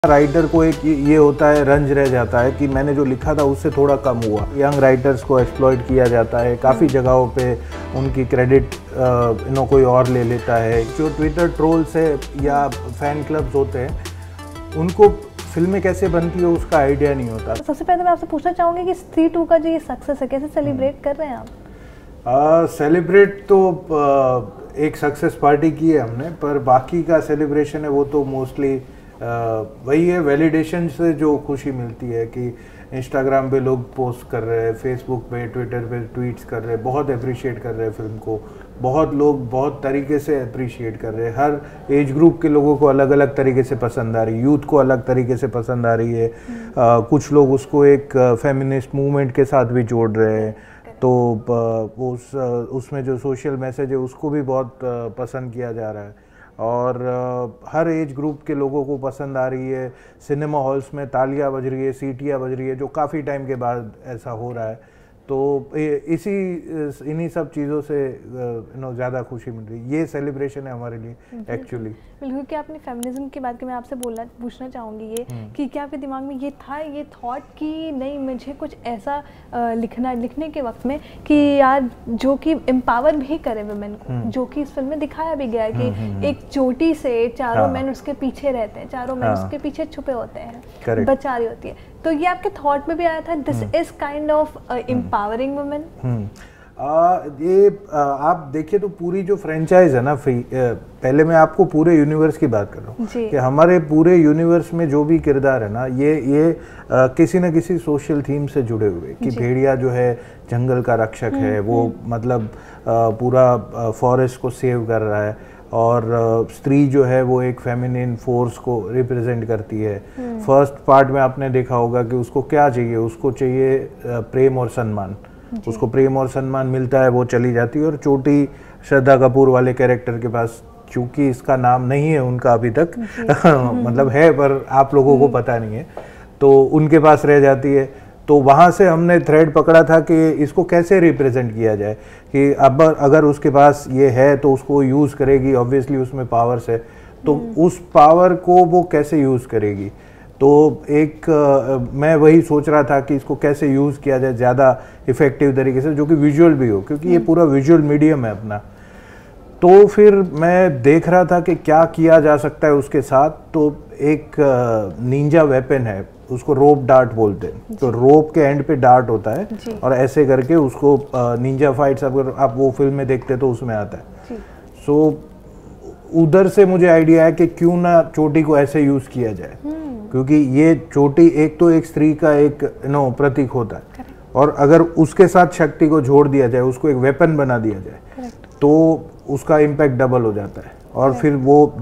Writer को एक ये होता है, रंज रह जाता है कि मैंने जो लिखा था उससे थोड़ा कम हुआ। यंग राइटर्स को एक्सप्लॉइट किया जाता है, काफ़ी जगहों पे उनकी क्रेडिट कोई और ले लेता है। जो ट्विटर ट्रोल्स है या फैन क्लब्स होते हैं उनको फिल्में कैसे बनती है उसका आइडिया नहीं होता। सबसे पहले मैं आपसे पूछना चाहूँगी कि स्त्री 2 का जो ये सक्सेस है कैसे सेलिब्रेट कर रहे हैं आप? सेलिब्रेट तो एक सक्सेस पार्टी की है हमने, पर बाकी का सेलिब्रेशन है वो तो मोस्टली वही है, वैलिडेशन से जो खुशी मिलती है कि इंस्टाग्राम पे लोग पोस्ट कर रहे हैं, फेसबुक पे, ट्विटर पे ट्वीट्स कर रहे हैं, बहुत अप्रिशिएट कर रहे हैं फिल्म को। बहुत लोग बहुत तरीके से अप्रिशिएट कर रहे हैं। हर एज ग्रुप के लोगों को अलग अलग तरीके से पसंद आ रही है, यूथ को अलग तरीके से पसंद आ रही है। कुछ लोग उसको एक फेमिनिस्ट मूवमेंट के साथ भी जोड़ रहे हैं, तो उसमें जो सोशल मैसेज है उसको भी बहुत पसंद किया जा रहा है और हर एज ग्रुप के लोगों को पसंद आ रही है। सिनेमा हॉल्स में तालियां बज रही है, सीटियां बज रही है, जो काफ़ी टाइम के बाद ऐसा हो रहा है। तो इन्हीं सब चीज़ों से ज़्यादा खुशी मिल रही है। ये सेलिब्रेशन है हमारे लिए एक्चुअली। बिल्कुल, कि आपने फेमिनिज्म की बात की, मैं आपसे पूछना चाहूँगी ये कि क्या आपके दिमाग में ये था, ये थॉट कि नहीं मुझे कुछ ऐसा लिखने के वक्त में कि यार जो कि एम्पावर भी करे वुमेन को, जो कि इस फिल्म में दिखाया भी गया है कि एक चोटी से चारों मैन उसके पीछे रहते हैं, चारों मैन उसके पीछे छुपे होते हैं, बचा रही होती है। तो ये आपके थॉट में भी आया था, this is kind of empowering women? आप देखिए तो पूरी जो फ्रेंचाइज है ना, पहले मैं आपको पूरे यूनिवर्स की बात कर रहा हूँ कि हमारे पूरे यूनिवर्स में जो भी किरदार है ना, ये किसी न किसी सोशल थीम से जुड़े हुए। कि भेड़िया जो है जंगल का रक्षक है, वो मतलब पूरा फॉरेस्ट को सेव कर रहा है, और स्त्री जो है वो एक फेमिनिन फोर्स को रिप्रेजेंट करती है। फर्स्ट पार्ट में आपने देखा होगा कि उसको क्या चाहिए, उसको चाहिए प्रेम और सम्मान। उसको प्रेम और सम्मान मिलता है, वो चली जाती है। और चोटी श्रद्धा कपूर वाले कैरेक्टर के पास, चूंकि इसका नाम नहीं है उनका अभी तक मतलब है पर आप लोगों को पता नहीं है, तो उनके पास रह जाती है। तो वहाँ से हमने थ्रेड पकड़ा था कि इसको कैसे रिप्रेजेंट किया जाए, कि अब अगर उसके पास ये है तो उसको यूज़ करेगी, ऑब्वियसली उसमें पावर्स है, तो उस पावर को वो कैसे यूज़ करेगी। तो एक मैं वही सोच रहा था कि इसको कैसे यूज़ किया जाए ज़्यादा इफ़ेक्टिव तरीके से, जो कि विजुअल भी हो, क्योंकि ये पूरा विजुअल मीडियम है अपना। तो फिर मैं देख रहा था कि क्या किया जा सकता है उसके साथ। तो एक निंजा वेपन है, उसको रोप डार्ट बोलते हैं। तो रोप के एंड पे डार्ट होता है और ऐसे करके उसको निंजा फाइट्स अगर आप वो फिल्म में देखते तो उसमें आता है। सो उधर से मुझे आइडिया है कि क्यों ना चोटी को ऐसे यूज़ किया जाए, क्योंकि ये चोटी एक तो एक स्त्री का एक प्रतीक होता है, और अगर उसके साथ शक्ति को जोड़ दिया जाए, उसको एक वेपन बना दिया जाए, तो उसका इम्पैक्ट डबल हो जाता है। और फिर वो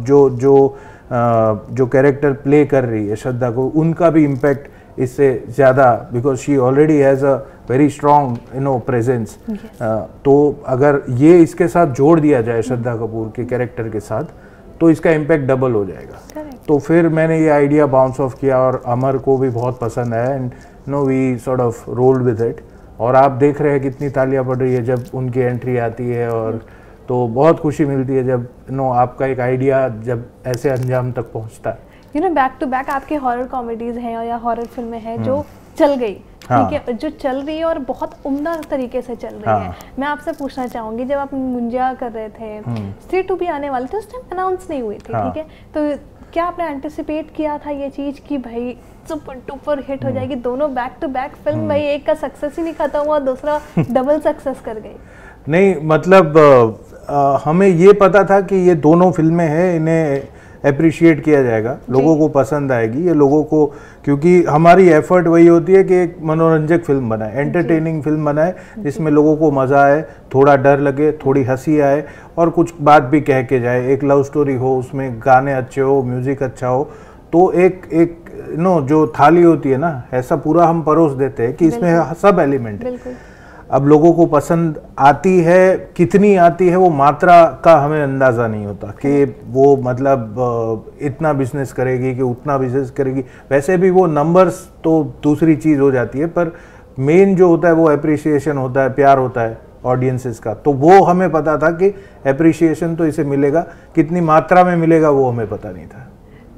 जो कैरेक्टर प्ले कर रही है श्रद्धा को, उनका भी इम्पैक्ट इससे ज़्यादा, because she already has a very strong presence. तो अगर ये इसके साथ जोड़ दिया जाए श्रद्धा कपूर के कैरेक्टर के साथ, तो इसका इम्पैक्ट डबल हो जाएगा। तो फिर मैंने ये आइडिया बाउंस ऑफ किया और अमर को भी बहुत पसंद आया, and we sort of rolled with it. और आप देख रहे हैं कितनी तालियां पड़ रही है जब उनकी एंट्री आती है, और तो बहुत खुशी मिलती है जब आपका एक आइडिया जब ऐसे अंजाम तक पहुंचता है। बैक टू बैक आपके हॉरर कॉमेडीज हैं या हॉरर फिल्में हैं जो चल गई, ठीक है, जो चल रही है और बहुत उम्दा तरीके से चल रही है। मैं आपसे पूछना चाहूंगी, जब आप मुंजा कर रहे थे, स्त्री 2 भी आने वाली थी, उस टाइम अनाउंस नहीं हुई थी, ठीक है, तो क्या आपने एंटिसिपेट किया था ये चीज़ कि भाई सुपर डुपर हिट हो जाएगी? दोनों बैक टू बैक फिल्म, भाई एक का सक्सेस ही नहीं खत्म हुआ, दूसरा डबल सक्सेस कर गई। नहीं, मतलब हमें ये पता था कि ये दोनों फिल्में हैं, इन्हें अप्रिशिएट किया जाएगा, लोगों को पसंद आएगी ये लोगों को, क्योंकि हमारी एफर्ट वही होती है कि एक मनोरंजक फिल्म बनाए, एंटरटेनिंग फिल्म बनाए, जिसमें लोगों को मज़ा आए, थोड़ा डर लगे, थोड़ी हंसी आए, और कुछ बात भी कह के जाए। एक लव स्टोरी हो, उसमें गाने अच्छे हो, म्यूज़िक अच्छा हो, तो एक जो थाली होती है ना, ऐसा पूरा हम परोस देते हैं कि इसमें सब एलिमेंट है। अब लोगों को पसंद आती है, कितनी आती है वो मात्रा का हमें अंदाज़ा नहीं होता कि वो मतलब इतना बिजनेस करेगी कि उतना बिजनेस करेगी। वैसे भी वो नंबर्स तो दूसरी चीज़ हो जाती है, पर मेन जो होता है वो अप्रिसिएशन होता है, प्यार होता है ऑडियंसेस का। तो वो हमें पता था कि अप्रिसिएशन तो इसे मिलेगा, कितनी मात्रा में मिलेगा वो हमें पता नहीं था।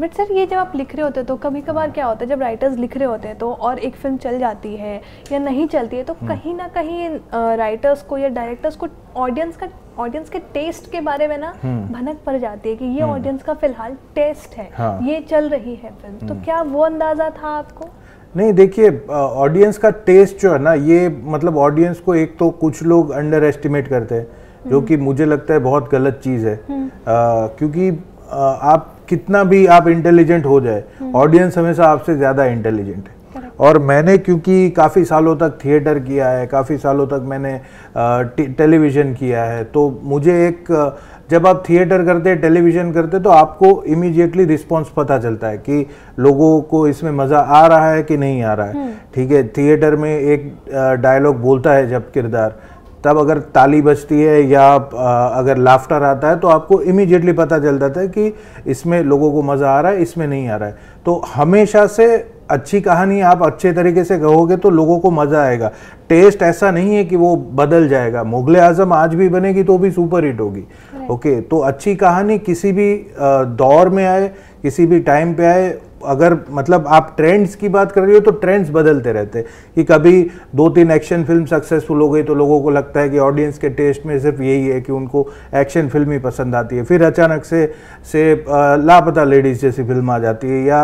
बट सर ये जब आप लिख रहे होते हैं तो कभी कभार क्या होता है, जब राइटर्स लिख रहे होते हैं तो और एक फिल्म चल जाती है या नहीं चलती है, तो कहीं ना कहीं राइटर्स को या डायरेक्टर्स को ऑडियंस के टेस्ट के बारे में ना भनक पड़ जाती है कि ये ऑडियंस का फिलहाल टेस्ट है, ये चल रही है फिल्म। तो क्या वो अंदाजा था आपको? नहीं, देखिए ऑडियंस का टेस्ट जो है ना, ये मतलब ऑडियंस को एक तो कुछ लोग अंडर एस्टिमेट करते हैं, जो कि मुझे लगता है बहुत गलत चीज़ है। क्योंकि आप कितना भी आप इंटेलिजेंट हो जाए, ऑडियंस हमेशा आपसे ज़्यादा इंटेलिजेंट है। और मैंने क्योंकि काफ़ी सालों तक थिएटर किया है, काफ़ी सालों तक मैंने टेलीविज़न किया है, तो मुझे एक जब आप थिएटर करते टेलीविज़न करते तो आपको इमीडिएटली रिस्पॉन्स पता चलता है कि लोगों को इसमें मज़ा आ रहा है कि नहीं आ रहा है। ठीक है, थिएटर में एक डायलॉग बोलता है जब किरदार, तब अगर ताली बजती है या अगर लाफ्टर आता है तो आपको इमीडिएटली पता चल जाता है कि इसमें लोगों को मज़ा आ रहा है, इसमें नहीं आ रहा है। तो हमेशा से अच्छी कहानी आप अच्छे तरीके से कहोगे तो लोगों को मज़ा आएगा। टेस्ट ऐसा नहीं है कि वो बदल जाएगा। मुगले आजम आज भी बनेगी तो भी सुपर हिट होगी। ओके, तो अच्छी कहानी किसी भी दौर में आए, किसी भी टाइम पे आए, अगर मतलब आप ट्रेंड्स की बात कर रही हो तो ट्रेंड्स बदलते रहते हैं कि कभी 2-3 एक्शन फिल्म सक्सेसफुल हो गई तो लोगों को लगता है कि ऑडियंस के टेस्ट में सिर्फ यही है कि उनको एक्शन फिल्म ही पसंद आती है। फिर अचानक से लापता लेडीज जैसी फिल्म आ जाती है या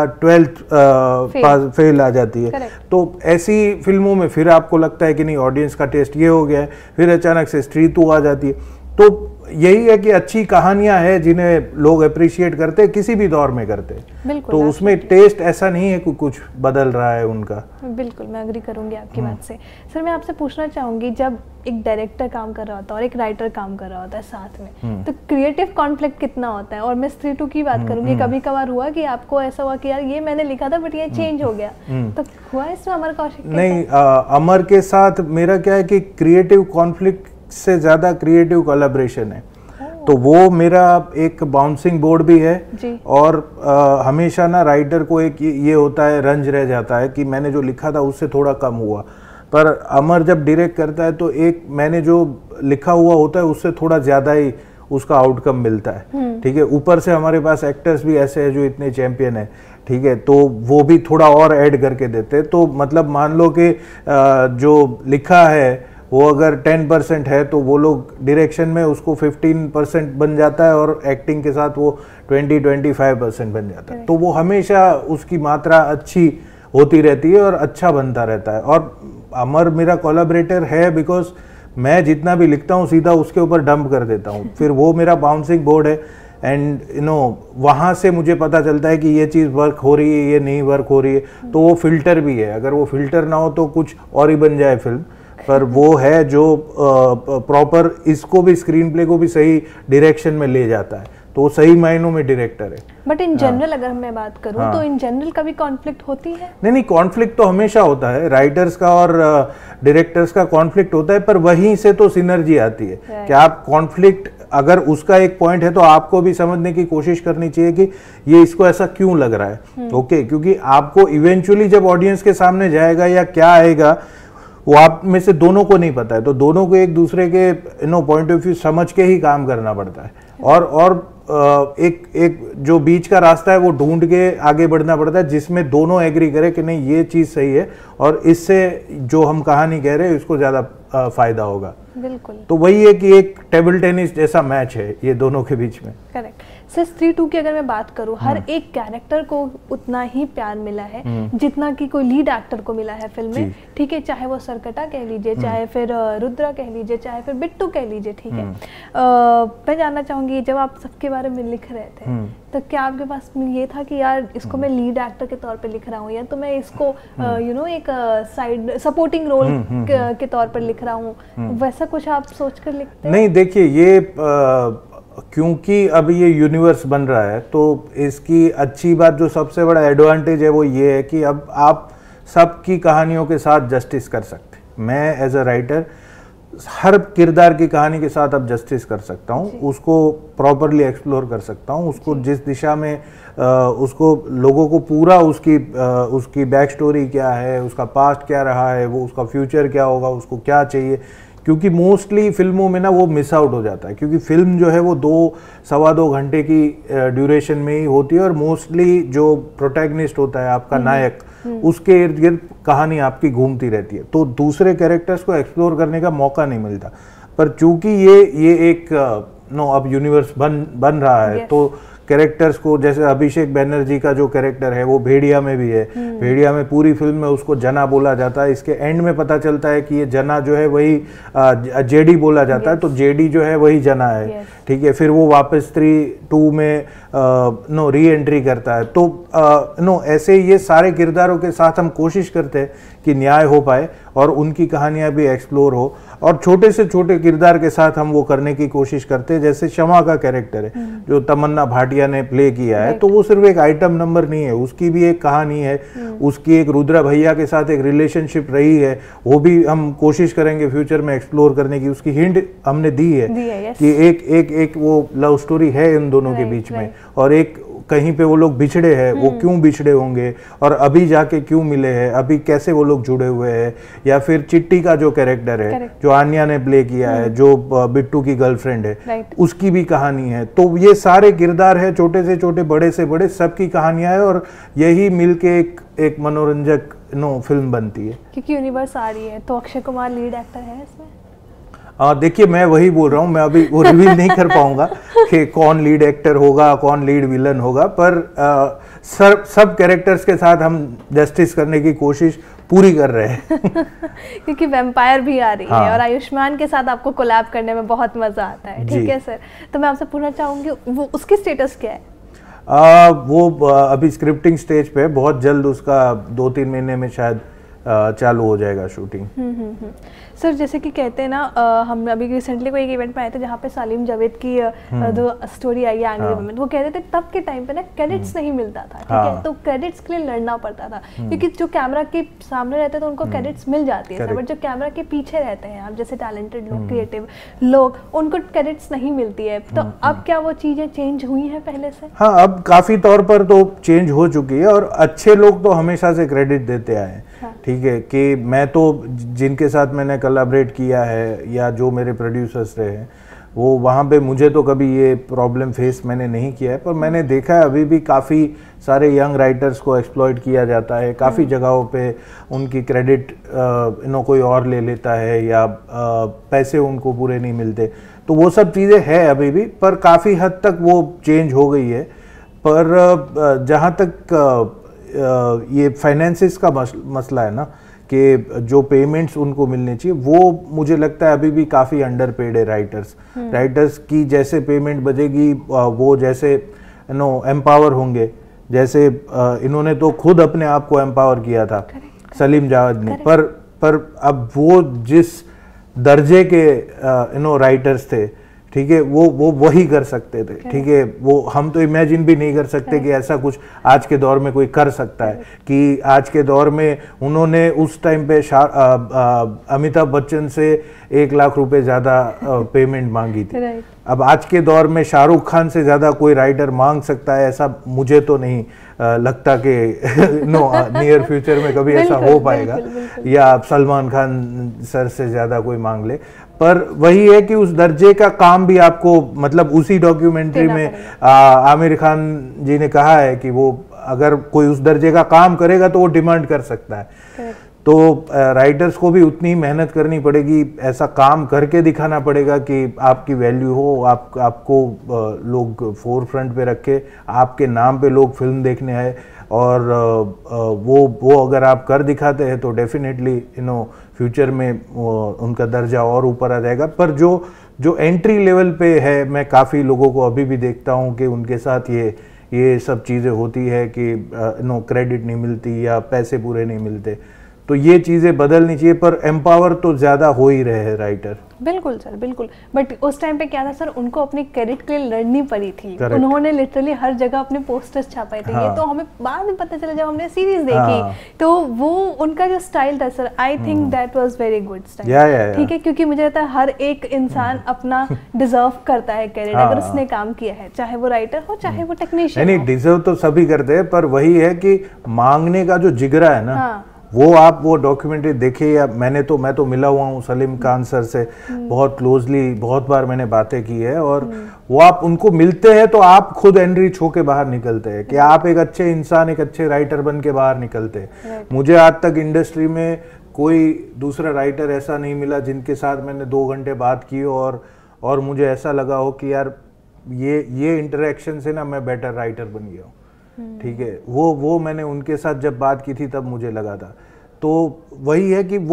12th फेल आ जाती है। तो ऐसी फिल्मों में फिर आपको लगता है कि नहीं, ऑडियंस का टेस्ट ये हो गया है। फिर अचानक से स्त्री 2 आ जाती है। तो यही है कि अच्छी कहानियां हैं जिन्हें लोग अप्रिशिएट करते हैं, किसी भी दौर में करते हैं। तो उसमें टेस्ट ऐसा नहीं है कि कुछ बदल रहा है उनका। बिल्कुल, मैं एग्री करूंगी आपकी बात से। सर मैं आपसे पूछना चाहूंगी, जब एक डायरेक्टर काम कर रहा होता है और एक राइटर काम कर रहा होता है साथ में, तो क्रिएटिव कॉन्फ्लिक्ट कितना होता है? और मैं स्त्री 2 की बात करूंगी, कभी कभार हुआ कि आपको ऐसा हुआ कि यार ये मैंने लिखा था बट ये चेंज हो गया, तो हुआ इसमें अमर कौशिक के नहीं, अमर के साथ मेरा क्या है कि क्रिएटिव कॉन्फ्लिक्ट से ज़्यादा क्रिएटिव कोलैबोरेशन है। तो वो मेरा एक बाउंसिंग बोर्ड भी है जी। और हमेशा ना राइटर को एक ये होता है, रंज रह जाता है कि मैंने जो लिखा था उससे थोड़ा कम हुआ। पर अमर जब डायरेक्ट करता है तो एक मैंने जो लिखा हुआ होता है उससे थोड़ा ज़्यादा ही उसका आउटकम मिलता है। ठीक है, ऊपर से हमारे पास एक्टर्स भी ऐसे हैं जो इतने चैंपियन है। ठीक है, तो वो भी थोड़ा और ऐड करके देते हैं। तो मतलब मान लो कि जो लिखा है वो अगर 10% है तो वो लोग डायरेक्शन में उसको 15% बन जाता है और एक्टिंग के साथ वो 20-25% बन जाता है। तो वो हमेशा उसकी मात्रा अच्छी होती रहती है और अच्छा बनता रहता है। और अमर मेरा कोलैबोरेटर है बिकॉज मैं जितना भी लिखता हूँ सीधा उसके ऊपर डंप कर देता हूँ। फिर वो मेरा बाउंसिंग बोर्ड है एंड वहाँ से मुझे पता चलता है कि ये चीज़ वर्क हो रही है, ये नहीं वर्क हो रही है। तो वो फिल्टर भी है। अगर वो फिल्टर ना हो तो कुछ और ही बन जाए फिल्म, पर वो है जो प्रॉपर इसको भी, स्क्रीन प्ले को भी सही डायरेक्शन में ले जाता है। तो वो सही मायनों में डायरेक्टर है। बट इन जनरल अगर मैं बात करूं तो इन जनरल कभी कॉन्फ्लिक्ट होती है? नहीं, कॉन्फ्लिक्ट तो हमेशा होता है। राइटर्स का और डायरेक्टर्स का कॉन्फ्लिक्ट होता है, पर वहीं से तो सिनर्जी आती है कि आप कॉन्फ्लिक्ट, अगर उसका एक पॉइंट है तो आपको भी समझने की कोशिश करनी चाहिए कि ये इसको ऐसा क्यों लग रहा है। ओके, क्योंकि आपको इवेंचुअली जब ऑडियंस के सामने जाएगा या क्या आएगा वो आप में से दोनों को नहीं पता है। तो दोनों को एक दूसरे के पॉइंट ऑफ व्यू समझ के ही काम करना पड़ता है। और एक जो बीच का रास्ता है वो ढूंढ के आगे बढ़ना पड़ता है जिसमें दोनों एग्री करें कि नहीं ये चीज़ सही है और इससे जो हम कहानी कह रहे हैं उसको ज़्यादा फायदा होगा। बिल्कुल। तो वही है कि एक टेबल टेनिस जैसा मैच है ये दोनों के बीच में। करेक्ट। सर स्त्री 2 की अगर मैं बात करूं, हर एक कैरेक्टर को उतना ही प्यार मिला है जितना कि कोई लीड एक्टर को मिला है फिल्म में। ठीक है, चाहे वो सरकटा कह लीजिए, चाहे फिर रुद्रा कह लीजिए, चाहे फिर बिट्टू कह लीजिए। ठीक है, मैं जानना चाहूंगी जब आप सबके बारे में लिख रहे थे तो क्या आपके पास ये था कि यार इसको मैं लीड एक्टर के तौर पे लिख रहा हूँ या तो मैं इसको एक साइड सपोर्टिंग रोल के तौर पर लिख रहा हूँ, वैसा कुछ आप सोच कर लिखते हैं? नहीं, देखिए ये क्योंकि अब ये यूनिवर्स बन रहा है तो इसकी अच्छी बात, जो सबसे बड़ा एडवांटेज है वो ये है कि अब आप सबकी कहानियों के साथ जस्टिस कर सकते। मैं एज अ राइटर हर किरदार की कहानी के साथ अब जस्टिस कर सकता हूँ, उसको प्रॉपरली एक्सप्लोर कर सकता हूँ, उसको जिस दिशा में उसको लोगों को पूरा उसकी बैक स्टोरी क्या है, उसका पास्ट क्या रहा है, वो उसका फ्यूचर क्या होगा, उसको क्या चाहिए, क्योंकि मोस्टली फिल्मों में ना वो मिस आउट हो जाता है, क्योंकि फिल्म जो है वो 2-2.25 घंटे की ड्यूरेशन में ही होती है और मोस्टली जो प्रोटैगनिस्ट होता है आपका नायक, उसके इर्द गिर्द कहानी आपकी घूमती रहती है, तो दूसरे कैरेक्टर्स को एक्सप्लोर करने का मौका नहीं मिलता। पर चूंकि ये एक अब यूनिवर्स बन रहा है, तो कैरेक्टर्स को, जैसे अभिषेक बैनर्जी का जो कैरेक्टर है वो भेड़िया में भी है, भेड़िया में पूरी फिल्म में उसको जना बोला जाता है, इसके एंड में पता चलता है कि ये जना जो है वही जेडी बोला जाता है, तो जेडी जो है वही जना है, ठीक है। फिर वो वापस 3-2 में री एंट्री करता है। तो ऐसे ये सारे किरदारों के साथ हम कोशिश करते हैं कि न्याय हो पाए और उनकी कहानियां भी एक्सप्लोर हो, और छोटे से छोटे किरदार के साथ हम वो करने की कोशिश करते हैं। जैसे शमा का कैरेक्टर है जो तमन्ना भाटिया ने प्ले किया है, तो वो सिर्फ एक आइटम नंबर नहीं है, उसकी भी एक कहानी है, उसकी एक रुद्रा भैया के साथ एक रिलेशनशिप रही है, वो भी हम कोशिश करेंगे फ्यूचर में एक्सप्लोर करने की। उसकी हिंट हमने दी है कि एक वो लव स्टोरी है इन दोनों के बीच में, और एक कहीं पे वो लोग बिछड़े हैं, वो क्यों बिछड़े होंगे और अभी जाके क्यों मिले हैं, अभी कैसे वो लोग जुड़े हुए हैं। या फिर चिट्टी का जो कैरेक्टर है जो आन्या ने प्ले किया है, जो बिट्टू की गर्लफ्रेंड है, उसकी भी कहानी है। तो ये सारे किरदार है, छोटे से छोटे, बड़े से बड़े, सबकी कहानियां है, और यही मिलके एक मनोरंजक फिल्म बनती है। क्योंकि यूनिवर्स आ रही है, तो अक्षय कुमार लीड एक्टर है इसमें। देखिए, मैं वही बोल रहा हूँ, मैं अभी वो रिवील नहीं कर पाऊंगा कि कौन लीड एक्टर होगा, कौन लीड विलन होगा, पर सब कैरेक्टर्स के साथ हम जस्टिस करने की कोशिश पूरी कर रहे हैं। क्योंकि वैम्पायर भी आ रही है और आयुष्मान के साथ आपको कोलैब करने में बहुत मजा आता है, ठीक है सर। तो मैं आपसे पूछना चाहूंगी, वो उसकी स्टेटस क्या है? वो अभी स्क्रिप्टिंग स्टेज पे है, बहुत जल्द उसका 2-3 महीने में शायद चालू हो जाएगा शूटिंग। सर जैसे कि कहते हैं ना, हम अभी रिसेंटली कोई एक इवेंट में आए थे जहाँ पे सालिम जावेद की जो स्टोरी आई है एंग्री मोमेंट, वो कहते थे तब के टाइम पे ना क्रेडिट्स नहीं मिलता था, ठीक है, तो क्रेडिट्स के लिए लड़ना पड़ता था, क्योंकि जो कैमरा के सामने रहते थे उनको क्रेडिट्स मिल जाती है, बट जो कैमरा के पीछे रहते हैं आप जैसे टैलेंटेड लोग, क्रिएटिव लोग, उनको क्रेडिट्स नहीं मिलती है। तो अब क्या वो चीजें चेंज हुई है पहले से? हाँ, अब काफी तौर पर तो चेंज हो चुकी है, और अच्छे लोग तो हमेशा से क्रेडिट देते आए हैं, ठीक है। कि मैं तो जिनके साथ मैंने कोलैबोरेट किया है या जो मेरे प्रोड्यूसर्स रहे हैं, वो वहाँ पे मुझे तो कभी ये प्रॉब्लम फेस मैंने नहीं किया है, पर मैंने देखा है अभी भी काफ़ी सारे यंग राइटर्स को एक्सप्लॉइट किया जाता है, काफ़ी जगहों पे उनकी क्रेडिट कोई और ले लेता है, या पैसे उनको पूरे नहीं मिलते, तो वो सब चीज़ें हैं अभी भी, पर काफ़ी हद तक वो चेंज हो गई है। पर जहाँ तक ये फाइनेंसिस का मसला है ना, कि जो पेमेंट्स उनको मिलने चाहिए, वो मुझे लगता है अभी भी काफ़ी अंडरपेड है राइटर्स की। जैसे पेमेंट बजेगी, वो जैसे एम्पावर होंगे, जैसे इन्होंने तो खुद अपने आप को एम्पावर किया था सलीम जावेद ने, पर अब वो जिस दर्जे के राइटर्स थे, ठीक है, वो वही कर सकते थे, ठीक है। वो हम तो इमेजिन भी नहीं कर सकते कि ऐसा कुछ आज के दौर में कोई कर सकता है, कि आज के दौर में उन्होंने उस टाइम पे अमिताभ बच्चन से 1 लाख रुपए ज़्यादा पेमेंट मांगी थी। अब आज के दौर में शाहरुख खान से ज़्यादा कोई राइटर मांग सकता है, ऐसा मुझे तो नहीं लगता कि नियर फ्यूचर में कभी ऐसा हो पाएगा, या सलमान खान सर से ज़्यादा कोई मांग ले। पर वही है कि उस दर्जे का काम भी आपको, मतलब उसी डॉक्यूमेंट्री में आमिर खान जी ने कहा है कि वो अगर कोई उस दर्जे का काम करेगा तो वो डिमांड कर सकता है। तो राइटर्स को भी उतनी मेहनत करनी पड़ेगी, ऐसा काम करके दिखाना पड़ेगा कि आपकी वैल्यू हो, आपको लोग फोर फ्रंट पे रखे, आपके नाम पे लोग फिल्म देखने आए, और वो अगर आप कर दिखाते हैं तो डेफिनेटली फ्यूचर में उनका दर्जा और ऊपर आ जाएगा। पर जो एंट्री लेवल पे है, मैं काफ़ी लोगों को अभी भी देखता हूँ कि उनके साथ ये सब चीज़ें होती है कि क्रेडिट नहीं मिलती या पैसे पूरे नहीं मिलते, तो ये चीज़ें बदलनी चाहिए। पर एम्पावर तो ज़्यादा हो ही रहे हैं राइटर। बिल्कुल सर, बिल्कुल। बट उस टाइम पे क्या था सर, उनको अपनी क्रेडिट के लिए लड़नी पड़ी थी। उन्होंने लिटरली हर जगह अपने पोस्टर्स छापाए थे। ये तो हमें बाद में पता चला जब हमने सीरीज देखी, तो वो उनका जो स्टाइल था sir, I think that was very good style, ठीक है। क्योंकि मुझे लगता है हर एक इंसान अपना डिजर्व करता है क्रेडिट, अगर उसने काम किया है, चाहे वो राइटर हो चाहे वो टेक्नीशियन। नहीं, डिजर्व तो सभी करते हैं, पर वही है कि मांगने का जो जिगरा है ना, वो आप वो डॉक्यूमेंट्री देखिए, या मैं तो मिला हुआ हूँ सलीम खान सर से बहुत क्लोजली, बहुत बार मैंने बातें की है, और वो आप उनको मिलते हैं तो आप खुद एनरिच होके बाहर निकलते हैं कि आप एक अच्छे इंसान, एक अच्छे राइटर बन के बाहर निकलते हैं। मुझे आज तक इंडस्ट्री में कोई दूसरा राइटर ऐसा नहीं मिला जिनके साथ मैंने 2 घंटे बात की और मुझे ऐसा लगा हो कि यार ये इंटरेक्शन से ना मैं बेटर राइटर बन गया हूँ। ठीक है, वो मैंने उनके साथ जब बात की थी तब मुझे लगा था। तो वही है कि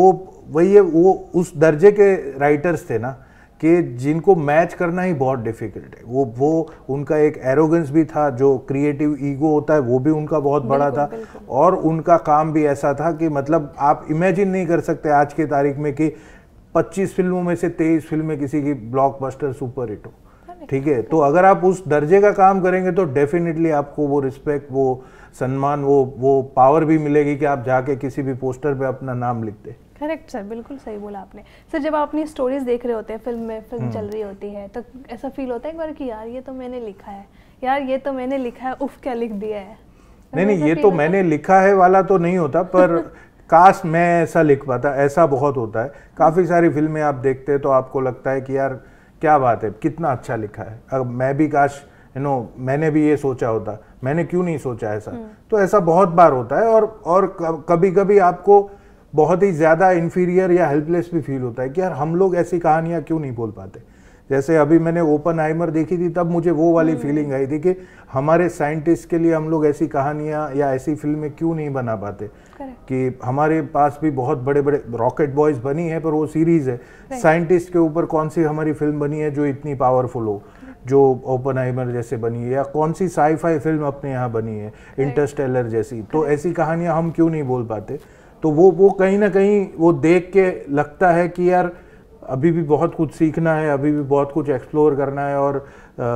वो उस दर्जे के राइटर्स थे ना कि जिनको मैच करना ही बहुत डिफिकल्ट है। वो उनका एक एरोगेंस भी था, जो क्रिएटिव ईगो होता है वो भी उनका बहुत बड़ा था, और उनका काम भी ऐसा था कि मतलब आप इमेजिन नहीं कर सकते आज के तारीख में कि 25 फिल्मों में से 23 फिल्में किसी की ब्लॉकबस्टर सुपर हिट हो। ठीक है, तो अगर आप उस दर्जे का काम करेंगे तो डेफिनेटली आपको वो रिस्पेक्ट, वो सम्मान, वो पावर भी मिलेगी कि आप जाके किसी भी पोस्टर पे अपना नाम लिख दे। करेक्ट सर, बिल्कुल सही बोला आपने। सर जब आप अपनी स्टोरीज देख रहे होते हैं, फिल्म चल रही होती है, तो ऐसा फील होता है एक बार कि यार ये तो मैंने लिखा है, यार ये तो मैंने लिखा है, उफ क्या लिख दिया है। नहीं, ये तो मैंने लिखा है वाला तो नहीं होता, पर काश मैं ऐसा लिख पाता, ऐसा बहुत होता है। काफ़ी सारी फिल्में आप देखते हैं तो आपको लगता है कि यार क्या बात है, कितना अच्छा लिखा है, अब मैं भी काश मैंने भी ये सोचा होता, मैंने क्यों नहीं सोचा ऐसा। तो ऐसा बहुत बार होता है, और कभी कभी आपको बहुत ही ज़्यादा इन्फीरियर या हेल्पलेस भी फील होता है कि यार हम लोग ऐसी कहानियाँ क्यों नहीं बोल पाते। जैसे अभी मैंने ओपनहाइमर देखी थी, तब मुझे वो वाली फीलिंग आई थी कि हमारे साइंटिस्ट के लिए हम लोग ऐसी कहानियाँ या ऐसी फिल्में क्यों नहीं बना पाते। कि हमारे पास भी बहुत बड़े बड़े रॉकेट बॉयज बनी है, पर वो सीरीज है। साइंटिस्ट के ऊपर कौन सी हमारी फिल्म बनी है जो इतनी पावरफुल हो, जो ओपनहाइमर जैसे बनी है, या कौन सी साई-फाई फिल्म अपने यहाँ बनी है, इंटरस्टेलर जैसी। तो ऐसी कहानियाँ हम क्यों नहीं बोल पाते। तो वो कहीं ना कहीं वो देख के लगता है कि यार अभी भी बहुत कुछ सीखना है, अभी भी बहुत कुछ एक्सप्लोर करना है, और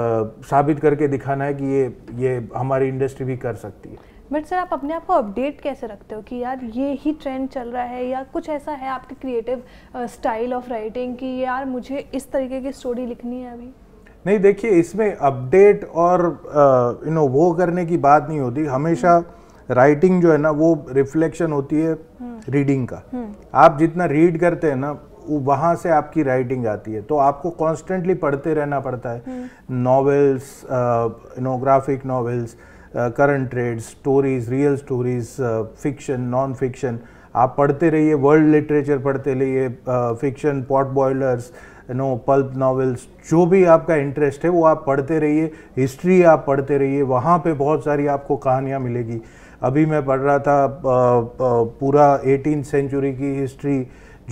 साबित करके दिखाना है कि ये हमारी इंडस्ट्री भी कर सकती है। बट सर आप अपने आप को अपडेट कैसे रखते हो कि यार ये ही ट्रेंड चल रहा है, या कुछ ऐसा है आपके क्रिएटिव स्टाइल ऑफ राइटिंग कि यार मुझे इस तरीके की स्टोरी लिखनी है अभी? नहीं, देखिए इसमें अपडेट और वो करने की बात नहीं होती। हमेशा राइटिंग जो है ना वो रिफ्लेक्शन होती है रीडिंग का। आप जितना रीड करते हैं ना वहाँ से आपकी राइटिंग आती है, तो आपको कॉन्स्टेंटली पढ़ते रहना पड़ता है। Novels, graphic novels, current trends, stories, real stories, fiction, non fiction, आप पढ़ते रहिए। वर्ल्ड लिटरेचर पढ़ते रहिए, fiction, potboilers, pulp novels, जो भी आपका इंटरेस्ट है वो आप पढ़ते रहिए। हिस्ट्री आप पढ़ते रहिए, वहाँ पे बहुत सारी आपको कहानियाँ मिलेगी। अभी मैं पढ़ रहा था पूरा 18th सेंचुरी की हिस्ट्री,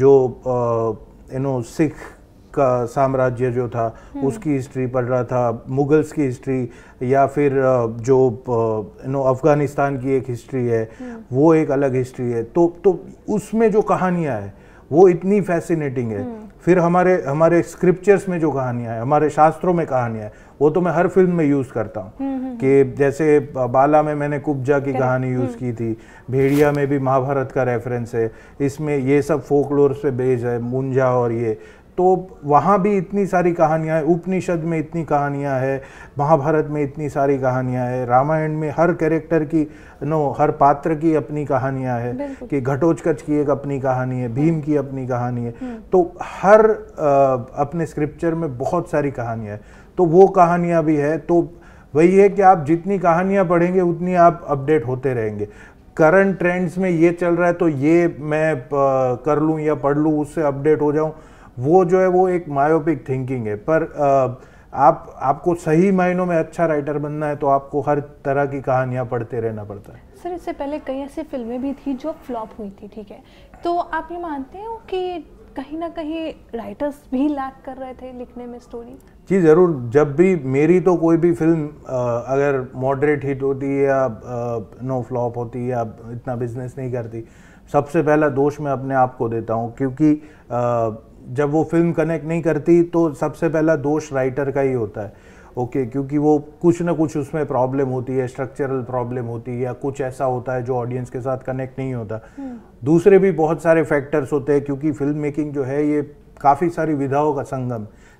जो सिख का साम्राज्य जो था उसकी हिस्ट्री पढ़ रहा था, मुगल्स की हिस्ट्री, या फिर जो अफगानिस्तान की एक हिस्ट्री है, वो एक अलग हिस्ट्री है। तो उसमें जो कहानियाँ हैं वो इतनी फैसिनेटिंग है। फिर हमारे स्क्रिप्चर्स में जो कहानियाँ हैं, हमारे शास्त्रों में कहानियाँ हैं, वो तो मैं हर फिल्म में यूज़ करता हूँ। कि जैसे बाला में मैंने कुब्जा की कहानी यूज़ की थी, भेड़िया में भी महाभारत का रेफरेंस है, इसमें ये सब फोकलोर से बेस्ड है, मुंजा और ये। तो वहाँ भी इतनी सारी कहानियाँ हैं, उपनिषद में इतनी कहानियाँ हैं, महाभारत में इतनी सारी कहानियाँ हैं, रामायण में हर कैरेक्टर की हर पात्र की अपनी कहानियाँ हैं, कि घटोत्कच की एक अपनी कहानी है, भीम की अपनी कहानी है। तो हर अपने स्क्रिप्चर में बहुत सारी कहानियाँ हैं, तो वो कहानियाँ भी है। तो वही है कि आप जितनी कहानियाँ पढ़ेंगे उतनी आप अपडेट होते रहेंगे। करंट ट्रेंड्स में ये चल रहा है तो ये मैं कर लूँ या पढ़ लूँ, उससे अपडेट हो जाऊँ, वो जो है वो एक मायोपिक थिंकिंग है। पर आपको सही मायनों में अच्छा राइटर बनना है तो आपको हर तरह की कहानियाँ पढ़ते रहना पड़ता है। सर इससे पहले कई ऐसी फिल्में भी थी जो फ्लॉप हुई थी, ठीक है, तो आप ये मानते हो कि कहीं ना कहीं राइटर्स भी लैक कर रहे थे लिखने में स्टोरी? जी ज़रूर। जब भी मेरी तो कोई भी फिल्म अगर मॉडरेट हिट होती है या फ्लॉप होती है या इतना बिजनेस नहीं करती, सबसे पहला दोष मैं अपने आप को देता हूँ, क्योंकि जब वो फिल्म कनेक्ट नहीं करती तो सबसे पहला दोष राइटर का ही होता है। ओके, क्योंकि वो कुछ ना कुछ उसमें प्रॉब्लम होती है, स्ट्रक्चरल प्रॉब्लम होती है, या कुछ ऐसा होता है जो ऑडियंस के साथ कनेक्ट नहीं होता। दूसरे भी बहुत सारे फैक्टर्स होते हैं, क्योंकि फिल्म मेकिंग जो है ये काफ़ी सारी विधाओं का संगम।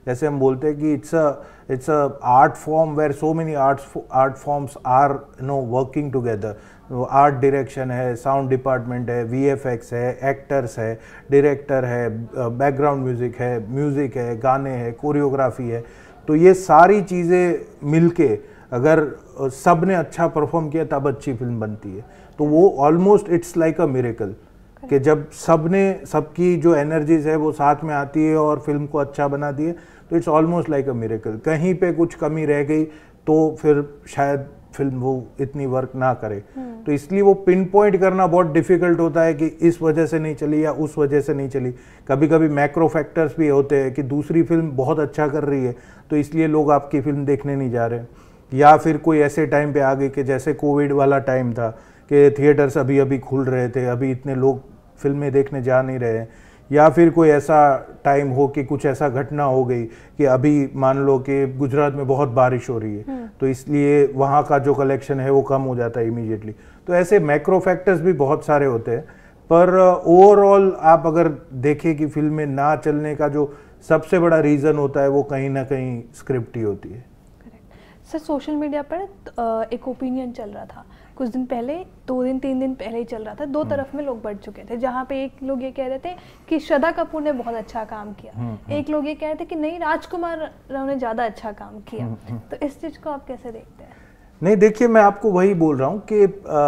जैसे हम बोलते हैं कि it's a art form where so many art forms are working together. Art direction है, साउंड डिपार्टमेंट है, VFX है, एक्टर्स है, डायरेक्टर है, बैकग्राउंड म्यूज़िक है, गाने हैं, कोरियोग्राफी है। तो ये सारी चीज़ें मिलके अगर सब ने अच्छा परफॉर्म किया तब अच्छी फिल्म बनती है। तो वो almost it's like a miracle कि जब सबकी जो एनर्जीज है वो साथ में आती है और फिल्म को अच्छा बनाती है, तो it's almost like a miracle. कहीं पे कुछ कमी रह गई तो फिर शायद फिल्म वो इतनी वर्क ना करे। तो इसलिए वो पिन पॉइंट करना बहुत डिफिकल्ट होता है कि इस वजह से नहीं चली या उस वजह से नहीं चली। कभी कभी मैक्रो फैक्टर्स भी होते हैं कि दूसरी फिल्म बहुत अच्छा कर रही है तो इसलिए लोग आपकी फिल्म देखने नहीं जा रहे, या फिर कोई ऐसे टाइम पे आ गई कि जैसे कोविड वाला टाइम था कि थिएटर्स अभी अभी खुल रहे थे, अभी इतने लोग फिल्में देखने जा नहीं रहे, या फिर कोई ऐसा टाइम हो कि कुछ ऐसा घटना हो गई कि अभी मान लो कि गुजरात में बहुत बारिश हो रही है तो इसलिए वहाँ का जो कलेक्शन है वो कम हो जाता है इमीडिएटली। तो ऐसे मैक्रो फैक्टर्स भी बहुत सारे होते हैं, पर ओवरऑल आप अगर देखें कि फिल्में ना चलने का जो सबसे बड़ा रीज़न होता है वो कहीं ना कहीं स्क्रिप्ट ही होती है। सर सोशल मीडिया पर एक ओपिनियन चल रहा था कुछ दिन पहले, 2 दिन 3 दिन पहले ही चल रहा था, दो तरफ में लोग बढ़ चुके थे, जहाँ पे एक लोग ये कह रहे थे कि श्रद्धा कपूर ने बहुत अच्छा काम किया, एक लोग ये कह रहे थे कि नहीं राजकुमार राव ने ज़्यादा अच्छा काम किया। तो इस चीज़ को आप कैसे देखते हैं? नहीं देखिए, मैं आपको वही बोल रहा हूँ कि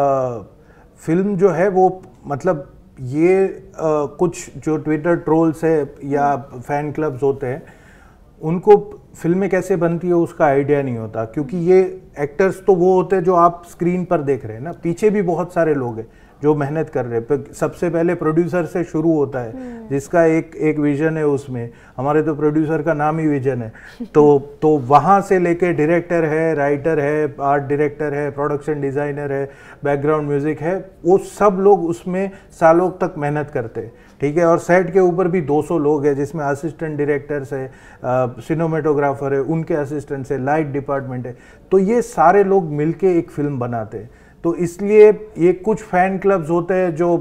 फिल्म जो है वो मतलब ये कुछ जो ट्विटर ट्रोल्स है या फैन क्लब्स होते हैं उनको फिल्में कैसे बनती है उसका आइडिया नहीं होता, क्योंकि ये एक्टर्स तो वो होते हैं जो आप स्क्रीन पर देख रहे हैं ना, पीछे भी बहुत सारे लोग हैं जो मेहनत कर रहे हैं। सबसे पहले प्रोड्यूसर से शुरू होता है जिसका एक विजन है, उसमें हमारे तो प्रोड्यूसर का नाम ही विजन है। तो वहाँ से लेके डायरेक्टर है, राइटर है, आर्ट डायरेक्टर है, प्रोडक्शन डिज़ाइनर है, बैकग्राउंड म्यूज़िक है, वो सब लोग उसमें सालों तक मेहनत करते हैं, ठीक है। और सेट के ऊपर भी 200 लोग हैं जिसमें असिस्टेंट डायरेक्टर्स है, सिनेमेटोग्राफर है, उनके असिस्टेंट्स है, लाइट डिपार्टमेंट है। तो ये सारे लोग मिलके एक फिल्म बनाते हैं। तो इसलिए ये कुछ फैन क्लब्स होते हैं जो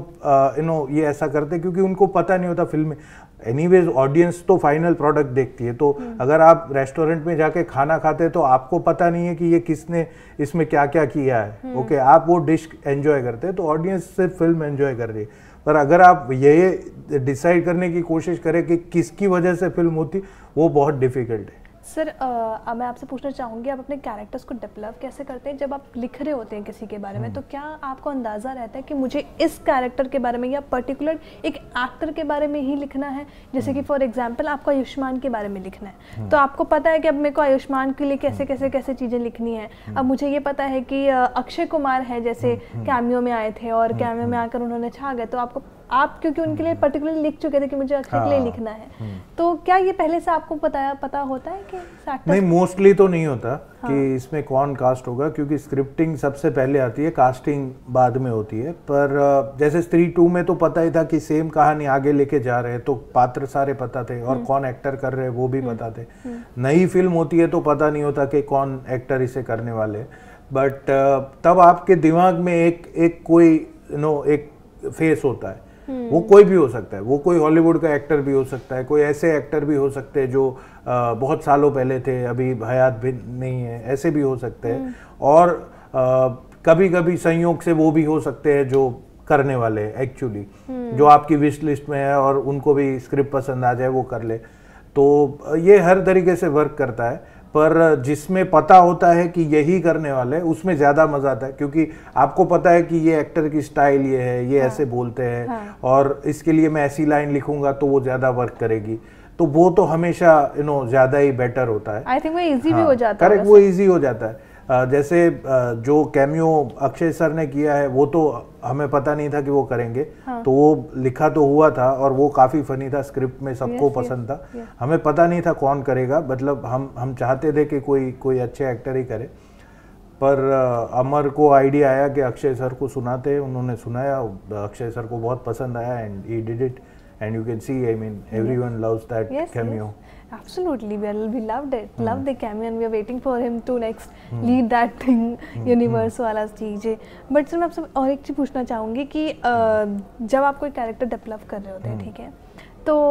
ये ऐसा करते हैं क्योंकि उनको पता नहीं होता फिल्म। एनीवेज ऑडियंस तो फाइनल प्रोडक्ट देखती है। तो अगर आप रेस्टोरेंट में जाके खाना खाते हैं तो आपको पता नहीं है कि ये किसने इसमें क्या क्या किया है, ओके, आप वो डिश एंजॉय करते हैं, तो ऑडियंस सिर्फ फिल्म एंजॉय कर रही है। पर अगर आप ये डिसाइड करने की कोशिश करें कि किसकी वजह से फिल्म होती, वो बहुत डिफिकल्ट है। सर मैं आपसे पूछना चाहूँगी, आप अपने कैरेक्टर्स को डेवलप कैसे करते हैं? जब आप लिख रहे होते हैं किसी के बारे में तो क्या आपको अंदाज़ा रहता है कि मुझे इस कैरेक्टर के बारे में या पर्टिकुलर एक एक्टर के बारे में ही लिखना है? जैसे कि फॉर एग्जांपल आपको आयुष्मान के बारे में लिखना है, तो आपको पता है कि अब मेरे को आयुष्मान के लिए कैसे कैसे कैसे चीज़ें लिखनी है। अब मुझे ये पता है कि अक्षय कुमार है जैसे कैमियो में आए थे और कैमियो में आकर उन्होंने छा गए, तो आप क्योंकि उनके लिए पर्टिकुलरली लिख चुके थे कि मुझे अक्षय के लिए लिखना है, तो क्या ये पहले से आपको पता होता है कि नहीं? मोस्टली तो नहीं होता कि इसमें कौन कास्ट होगा, क्योंकि स्क्रिप्टिंग सबसे पहले आती है, कास्टिंग बाद में होती है। पर जैसे स्त्री 2 में तो पता ही था कि सेम कहानी आगे लेके जा रहे हैं, तो पात्र सारे पता थे और कौन एक्टर कर रहे हैं वो भी पता थे। नई फिल्म होती है तो पता नहीं होता कि कौन एक्टर इसे करने वाले, बट तब आपके दिमाग में एक कोई एक फेस होता है। वो कोई भी हो सकता है, वो कोई हॉलीवुड का एक्टर भी हो सकता है, कोई ऐसे एक्टर भी हो सकते हैं जो बहुत सालों पहले थे, अभी हयात भी नहीं है, ऐसे भी हो सकते हैं। और कभी कभी संयोग से वो भी हो सकते हैं जो करने वाले एक्चुअली, जो आपकी विश लिस्ट में है और उनको भी स्क्रिप्ट पसंद आ जाए वो कर ले। तो ये हर तरीके से वर्क करता है, पर जिसमें पता होता है कि यही करने वाले हैं उसमें ज़्यादा मज़ा आता है, क्योंकि आपको पता है कि ये एक्टर की स्टाइल ये है, ये ऐसे बोलते हैं और इसके लिए मैं ऐसी लाइन लिखूंगा तो वो ज़्यादा वर्क करेगी। तो वो तो हमेशा ज़्यादा ही बेटर होता है। आई थिंक वो इजी भी हो जाता है। करेक्ट, वो इजी हो जाता है। जैसे जो कैमियो अक्षय सर ने किया है वो तो हमें पता नहीं था कि वो करेंगे, तो वो लिखा तो हुआ था और वो काफ़ी फनी था, स्क्रिप्ट में सबको पसंद था। हमें पता नहीं था कौन करेगा, मतलब हम चाहते थे कि कोई अच्छे एक्टर ही करे। पर अमर को आइडिया आया कि अक्षय सर को सुनाते, उन्होंने सुनाया, अक्षय सर को बहुत पसंद आया and he did it and you can see, I mean everyone loves that cameo. Absolutely, we loved it, loved the cameo and we are waiting for him to next lead that thing, universe वाला चीज़। But sir मैं आपसे और एक चीज़ पूछना चाहूँगी कि जब आप कोई कैरेक्टर डेवलप कर रहे होते हैं, ठीक है, तो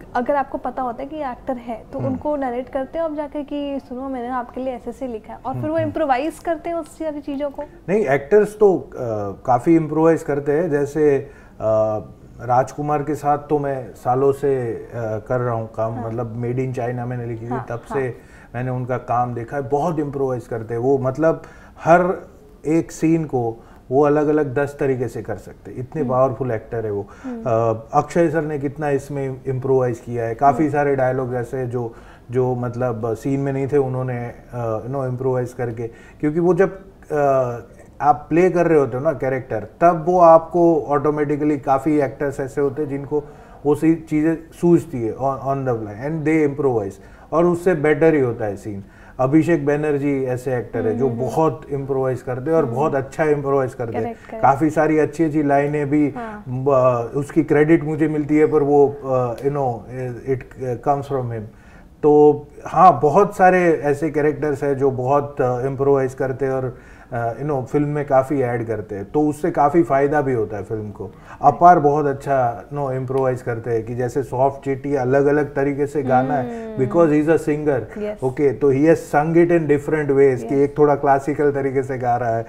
अगर आपको पता होता है कि ये एक्टर है तो उनको नरेट करते हो आप जाकर कि सुनो मैंने आपके लिए ऐसे लिखा है, और फिर वो इम्प्रोवाइज करते हैं उस सारी चीज़ों को? नहीं, एक्टर्स तो काफ़ी इम्प्रोवाइज करते हैं। जैसे राजकुमार के साथ तो मैं सालों से कर रहा हूँ काम, मतलब मेड इन चाइना मैंने लिखी थी, तब से मैंने उनका काम देखा है। बहुत इम्प्रोवाइज करते हैं वो, मतलब हर एक सीन को वो अलग अलग 10 तरीके से कर सकते, इतने पावरफुल एक्टर है वो। अक्षय सर ने कितना इसमें इम्प्रोवाइज किया है, काफ़ी सारे डायलॉग ऐसे जो मतलब सीन में नहीं थे, उन्होंने इम्प्रोवाइज करके, क्योंकि वो जब आप प्ले कर रहे होते हो ना कैरेक्टर, तब वो आपको ऑटोमेटिकली, काफ़ी एक्टर्स ऐसे होते हैं जिनको वो सी चीज़ें सूझती है on the fly and they improvise, और उससे बेटर ही होता है सीन। अभिषेक बैनर्जी ऐसे एक्टर है जो बहुत इम्प्रोवाइज करते हैं और बहुत अच्छा इम्प्रोवाइज करते हैं। काफ़ी सारी अच्छी अच्छी लाइनें भी उसकी क्रेडिट मुझे मिलती है, पर वो इट कम्स फ्रॉम हिम। तो हाँ, बहुत सारे ऐसे कैरेक्टर्स हैं जो बहुत इम्प्रोवाइज करते हैं और फिल्म में काफ़ी ऐड करते हैं, तो उससे काफ़ी फ़ायदा भी होता है फिल्म को। अपार बहुत अच्छा इम्प्रोवाइज करते हैं कि जैसे सॉफ्ट चिट्टी अलग अलग तरीके से गाना है, because he is a singer, okay, तो he has sung it in different ways, कि एक थोड़ा क्लासिकल तरीके से गा रहा है,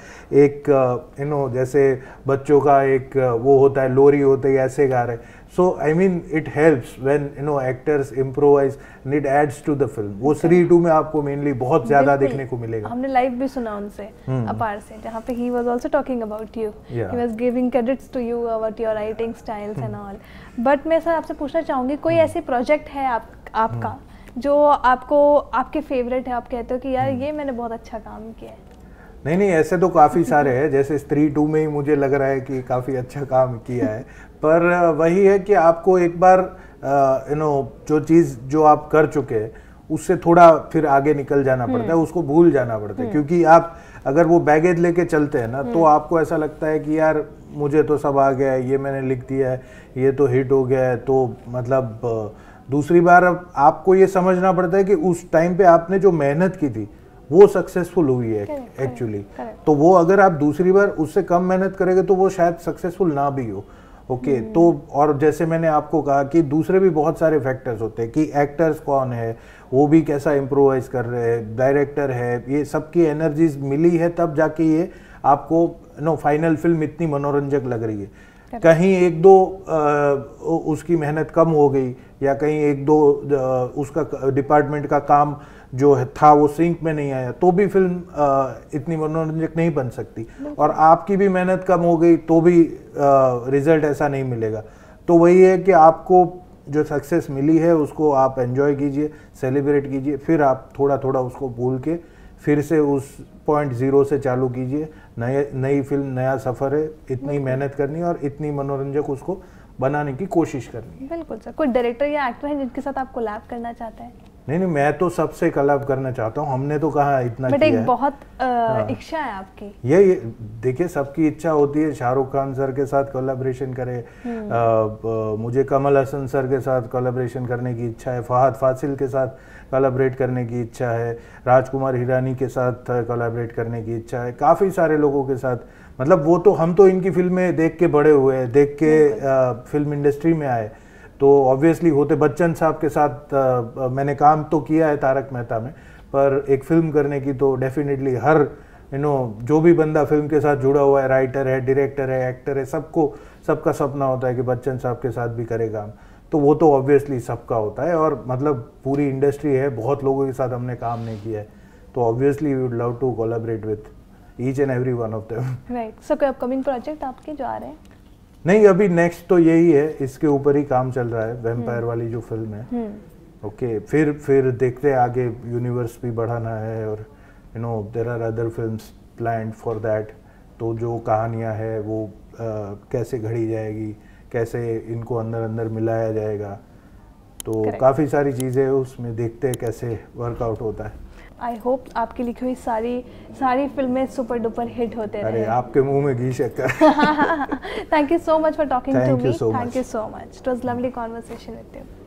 एक जैसे बच्चों का एक वो होता है, लोरी होते है, ऐसे गा रहे हैं। So I mean it helps when actors improvise and it adds to the film. वो Sri 2 में आपको मेनली बहुत ज्यादा देखने को मिलेगा। हमने लाइव भी सुना उनसे अपार से, जहाँ पे he was also talking about you. He was giving credits to you about your writing styles and all. But मैं सर आपसे पूछना चाहूँगी, कोई ऐसे प्रोजेक्ट है आपका जो आपको आपके फेवरेट है, आप कहते हो कि यार ये मैंने बहुत अच्छा काम किया है? नहीं, ऐसे तो काफ़ी सारे हैं। जैसे स्त्री 2 में ही मुझे लग रहा है कि काफ़ी अच्छा काम किया है, पर वही है कि आपको एक बार जो चीज़ जो आप कर चुके हैं उससे थोड़ा फिर आगे निकल जाना पड़ता है, उसको भूल जाना पड़ता है, क्योंकि आप अगर वो बैगेज लेके चलते हैं ना, तो आपको ऐसा लगता है कि यार मुझे तो सब आ गया है, ये मैंने लिख दिया है, ये तो हिट हो गया है, तो मतलब दूसरी बार आपको ये समझना पड़ता है कि उस टाइम पे आपने जो मेहनत की थी वो सक्सेसफुल हुई है एक्चुअली। तो वो अगर आप दूसरी बार उससे कम मेहनत करेंगे तो वो शायद सक्सेसफुल ना भी हो, ओके। तो और जैसे मैंने आपको कहा कि दूसरे भी बहुत सारे फैक्टर्स होते हैं, कि एक्टर्स कौन है, वो भी कैसा इम्प्रोवाइज कर रहे हैं, डायरेक्टर है, ये सबकी एनर्जीज मिली है तब जाके ये आपको फाइनल फिल्म इतनी मनोरंजक लग रही है। कहीं एक दो उसकी मेहनत कम हो गई, या कहीं एक दो उसका डिपार्टमेंट का काम जो था वो सिंक में नहीं आया, तो भी फिल्म इतनी मनोरंजक नहीं बन सकती। और आपकी भी मेहनत कम हो गई तो भी रिजल्ट ऐसा नहीं मिलेगा। तो वही है कि आपको जो सक्सेस मिली है उसको आप एंजॉय कीजिए, सेलिब्रेट कीजिए, फिर आप थोड़ा थोड़ा उसको भूल के फिर से उस पॉइंट 0 से चालू कीजिए। नई फिल्म, नया सफ़र है, इतनी मेहनत करनी और इतनी मनोरंजक उसको बनाने की कोशिश करनी है। बिल्कुल सर। कोई डायरेक्टर या एक्टर है जिनके साथ आप कोलैब करना चाहते हैं? नहीं, मैं तो सबसे कोलैब करना चाहता हूँ। हमने तो कहा इतना किया है, एक बहुत इच्छा है आपकी। ये देखिए, सबकी इच्छा होती है शाहरुख खान सर के साथ कोलैबोरेशन करे, मुझे कमल हसन सर के साथ कोलैबोरेशन करने की इच्छा है, फहद फासिल के साथ कोलैबोरेट करने की इच्छा है, राजकुमार हिरानी के साथ कोलैबोरेट करने की इच्छा है, काफ़ी सारे लोगों के साथ। मतलब वो तो हम तो इनकी फिल्में देख के बड़े हुए हैं, देख के फिल्म इंडस्ट्री में आए, तो ऑब्वियसली होते बच्चन साहब के साथ मैंने काम तो किया है तारक मेहता में, पर एक फिल्म करने की तो डेफिनेटली हर जो भी बंदा फिल्म के साथ जुड़ा हुआ है, राइटर है, डायरेक्टर है, एक्टर है, सबका सपना होता है कि बच्चन साहब के साथ भी करे काम। तो वो तो ऑब्वियसली सबका होता है, और मतलब पूरी इंडस्ट्री है, बहुत लोगों के साथ हमने काम नहीं किया है, तो obviously we would love to collaborate with each and every one of them. Right. So कोई अपकमिंग प्रोजेक्ट आपके जो आ रहे हैं? नहीं, अभी नेक्स्ट तो यही है, इसके ऊपर ही काम चल रहा है, वैम्पायर वाली जो फिल्म है। ओके, फिर देखते हैं आगे, यूनिवर्स भी बढ़ाना है, और there are other films planned for that. तो जो कहानियां है वो कैसे घड़ी जाएगी, कैसे इनको अंदर अंदर मिलाया जाएगा, तो काफ़ी सारी चीज़ें उसमें देखते हैं कैसे वर्कआउट होता है। आई होप आपकी लिखी हुई सारी फिल्में सुपर डुपर हिट होते रहे। अरे आपके मुंह में घी शक्कर। Thank you so much for talking to me. Thank you so much. It was lovely conversation with you.